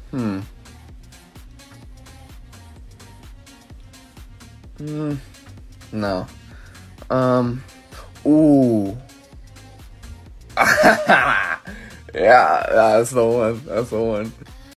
Hmm. No. Ooh. Yeah, that's the one. That's the one.